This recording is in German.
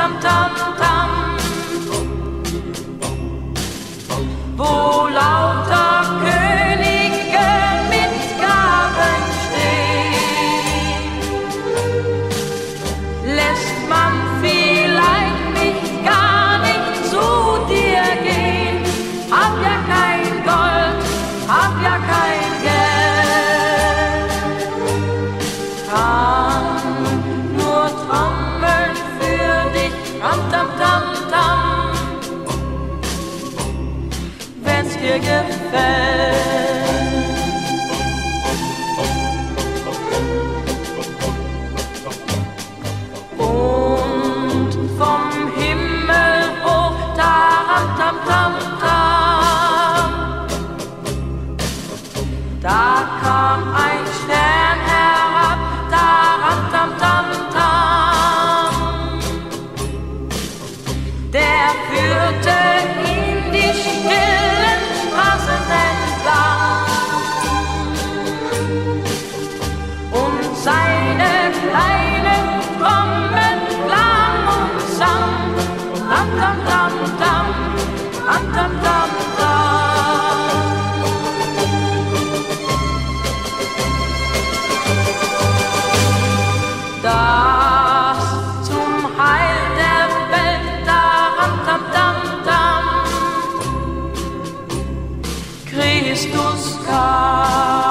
tam, tam, tam. Wo lauter Könige mit Gaben stehen, lässt man vielleicht mich gar nicht zu dir gehen. Hab ja kein Gold, hab ja kein Geld, kann nur trommeln für dich, tam, tam, tam, tam, wenn's dir gefällt. Und vom Himmel hoch, taram, tam, tam, tam, da kam ein Stern herab, taram, tam, tam, tam, der führte in die stillen Straßen entlang, und seine kleine Trommel klang und sang, tam, tam, tam, tam, tam, tam, tam, tam. Das zum Heil der Welt, daran, tam, tam, tam, Christus kam.